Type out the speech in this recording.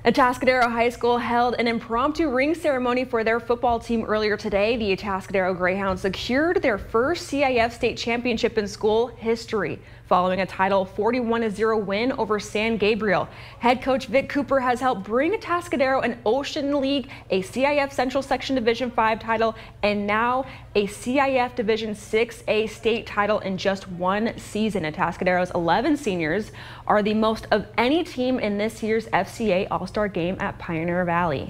Atascadero High School held an impromptu ring ceremony for their football team earlier today. The Atascadero Greyhounds secured their first CIF state championship in school history, following a Title 41-0 win over San Gabriel. Head coach Vic Cooper has helped bring Atascadero an Ocean League, a CIF Central Section Division 5 title, and now a CIF Division 6A state title in just one season. Atascadero's 11 seniors are the most of any team in this year's FCA All-Star game at Pioneer Valley.